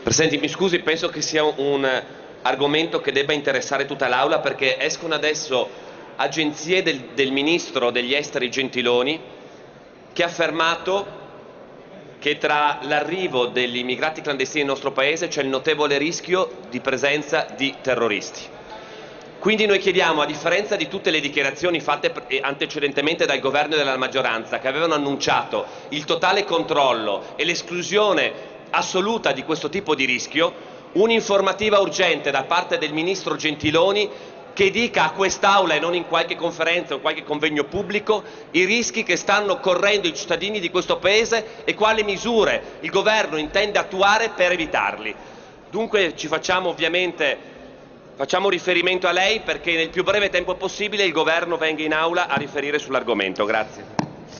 Presidente, mi scusi, penso che sia un argomento che debba interessare tutta l'Aula, perché escono adesso agenzie del Ministro degli Esteri Gentiloni che ha affermato che tra l'arrivo degli immigrati clandestini nel nostro Paese c'è il notevole rischio di presenza di terroristi. Quindi noi chiediamo, a differenza di tutte le dichiarazioni fatte antecedentemente dal governo e dalla maggioranza, che avevano annunciato il totale controllo e l'esclusione assoluta di questo tipo di rischio, un'informativa urgente da parte del Ministro Gentiloni che dica a quest'Aula, e non in qualche conferenza o qualche convegno pubblico, i rischi che stanno correndo i cittadini di questo Paese e quali misure il Governo intende attuare per evitarli. Dunque facciamo riferimento a lei perché nel più breve tempo possibile il Governo venga in Aula a riferire sull'argomento. Grazie.